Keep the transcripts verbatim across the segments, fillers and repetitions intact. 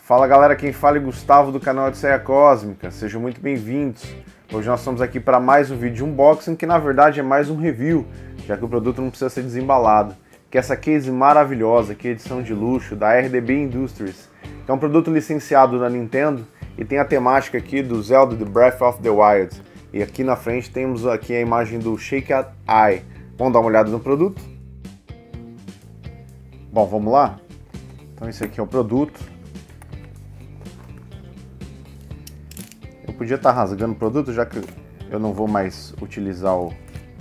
Fala galera, quem fala é Gustavo do canal Odisseia Cósmica, sejam muito bem-vindos. Hoje nós estamos aqui para mais um vídeo de unboxing, que na verdade é mais um review, já que o produto não precisa ser desembalado. Que é essa case maravilhosa, que é edição de luxo da R D B Industries, que é um produto licenciado da Nintendo e tem a temática aqui do Zelda The Breath of the Wild. E aqui na frente temos aqui a imagem do Shake It Eye. Vamos dar uma olhada no produto? Bom, vamos lá? Então esse aqui é o produto. Eu podia estar rasgando o produto, já que eu não vou mais utilizar o...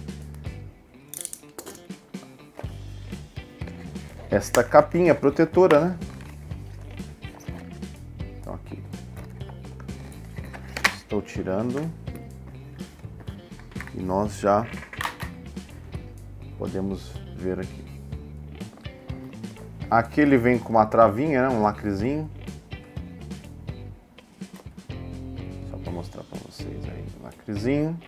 esta capinha protetora, né? Então aqui. Estou tirando. E nós já podemos ver aqui. Aqui ele vem com uma travinha, né? Um lacrezinho. Só para mostrar para vocês aí, um lacrezinho.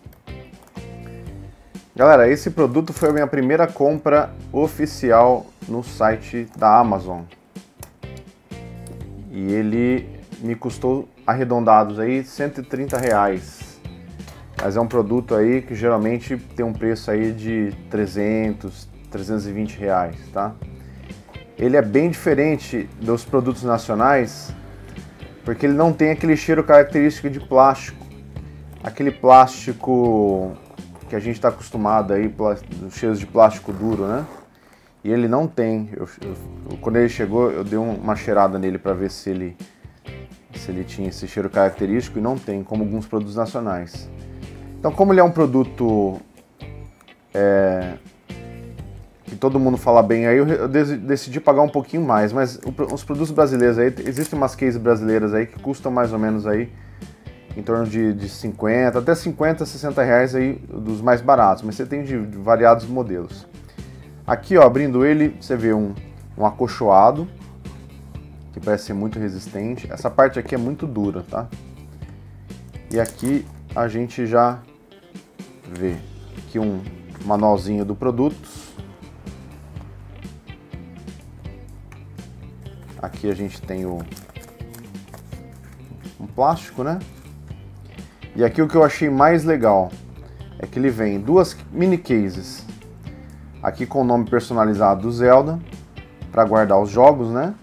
Galera, esse produto foi a minha primeira compra oficial no site da Amazon. E ele me custou arredondados aí cento e trinta reais. Mas é um produto aí que geralmente tem um preço aí de trezentos, trezentos e vinte reais, tá? Ele é bem diferente dos produtos nacionais, porque ele não tem aquele cheiro característico de plástico. Aquele plástico que a gente está acostumado aí, os cheiros de plástico duro, né? E ele não tem. Eu, eu, quando ele chegou, eu dei uma cheirada nele para ver se ele, se ele tinha esse cheiro característico, e não tem, como alguns produtos nacionais. Então, como ele é um produto é, que todo mundo fala bem, aí eu, eu decidi pagar um pouquinho mais. Mas o, os produtos brasileiros aí, existem umas cases brasileiras aí que custam mais ou menos aí em torno de, de cinquenta, até cinquenta, sessenta reais aí, dos mais baratos, mas você tem de, de variados modelos. Aqui, ó, abrindo ele, você vê um, um acolchoado, que parece ser muito resistente. Essa parte aqui é muito dura, tá? E aqui a gente já vê aqui um manualzinho do produto. Aqui a gente tem o, um plástico, né? E aqui o que eu achei mais legal é que ele vem duas mini cases, aqui com o nome personalizado do Zelda, para guardar os jogos, né?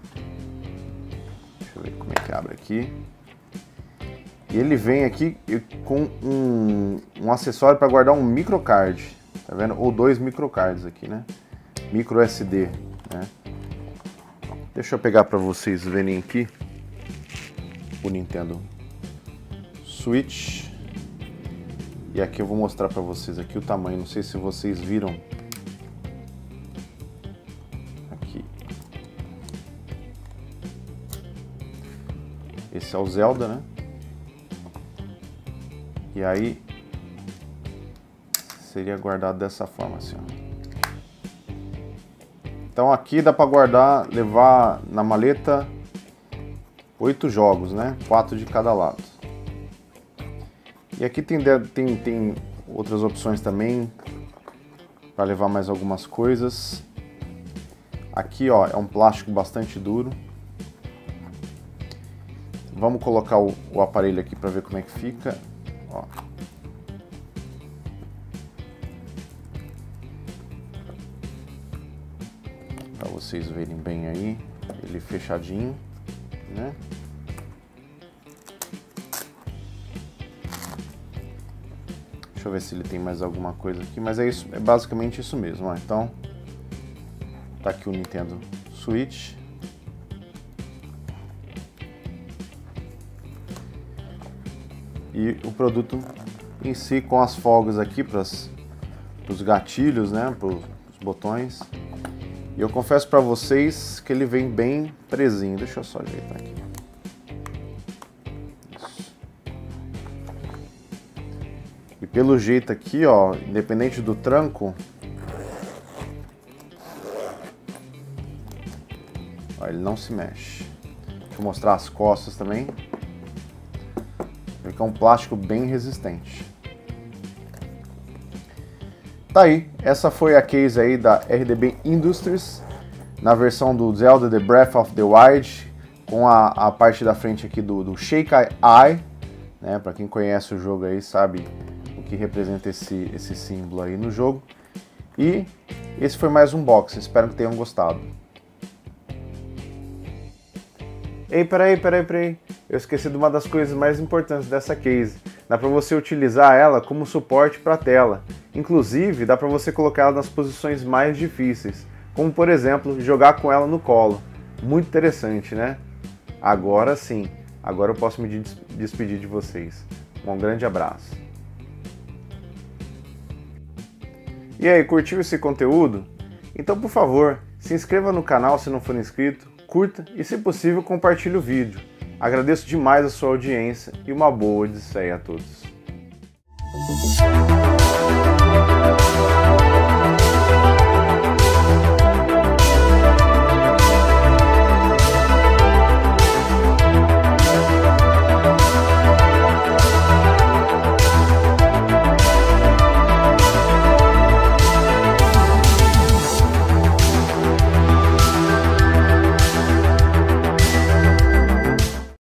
Deixa eu ver como é que abre aqui. E ele vem aqui com um, um acessório para guardar um microcard, tá vendo? Ou dois microcards aqui, né? Micro S D, né? Deixa eu pegar para vocês verem aqui o Nintendo Switch. E aqui eu vou mostrar para vocês aqui o tamanho, não sei se vocês viram. Aqui. Esse é o Zelda, né? E aí seria guardado dessa forma, assim, ó. Então aqui dá para guardar, levar na maleta oito jogos, né? Quatro de cada lado. E aqui tem, tem, tem outras opções também para levar mais algumas coisas. Aqui, ó, é um plástico bastante duro. Vamos colocar o, o aparelho aqui para ver como é que fica. Ó. Para vocês verem bem aí, ele fechadinho, né? Deixa eu ver se ele tem mais alguma coisa aqui, mas é isso, é basicamente isso mesmo, ó. Então, tá aqui o Nintendo Switch. E o produto em si com as folgas aqui para os gatilhos, né, para os botões. E eu confesso para vocês que ele vem bem presinho. Deixa eu só ajeitar aqui. Isso. E pelo jeito aqui, ó, independente do tranco, ó, ele não se mexe. Deixa eu mostrar as costas também. Que é um plástico bem resistente. Tá aí, essa foi a case aí da R D B Industries, na versão do Zelda The Breath of the Wild, com a, a parte da frente aqui do, do Shake Eye, né? Para quem conhece o jogo aí sabe o que representa esse, esse símbolo aí no jogo. E esse foi mais um unboxing, espero que tenham gostado. Ei, peraí, peraí, peraí, eu esqueci de uma das coisas mais importantes dessa case. Dá para você utilizar ela como suporte para a tela. Inclusive, dá para você colocar ela nas posições mais difíceis, como por exemplo, jogar com ela no colo. Muito interessante, né? Agora sim, agora eu posso me despedir de vocês. Um grande abraço. E aí, curtiu esse conteúdo? Então, por favor, se inscreva no canal se não for inscrito, curta e, se possível, compartilhe o vídeo. Agradeço demais a sua audiência e uma boa odisseia a todos.